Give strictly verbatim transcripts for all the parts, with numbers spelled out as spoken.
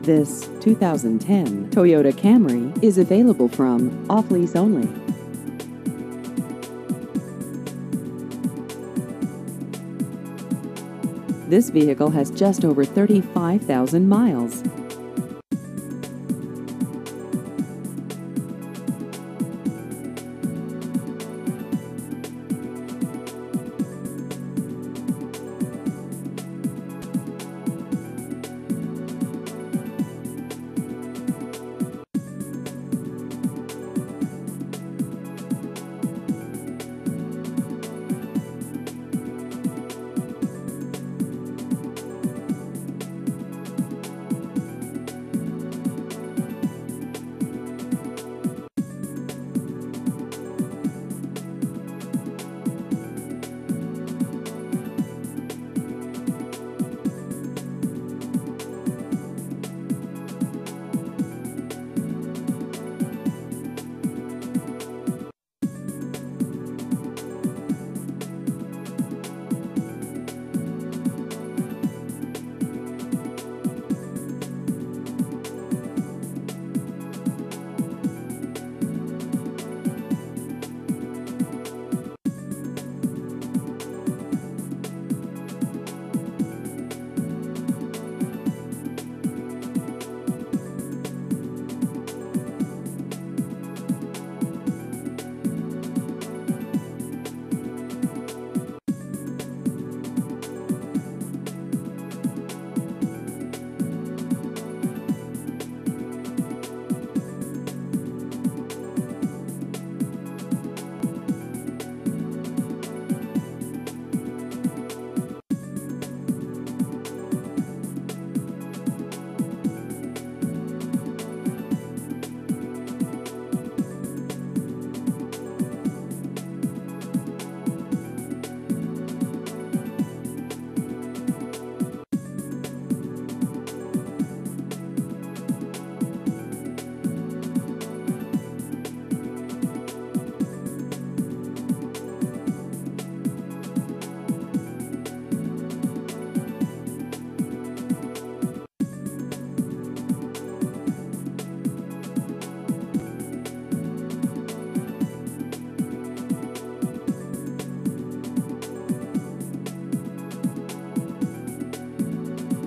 This two thousand ten Toyota Camry is available from Off Lease Only. This vehicle has just over thirty-five thousand miles.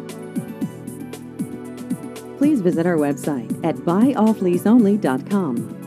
Please visit our website at buy off lease only dot com.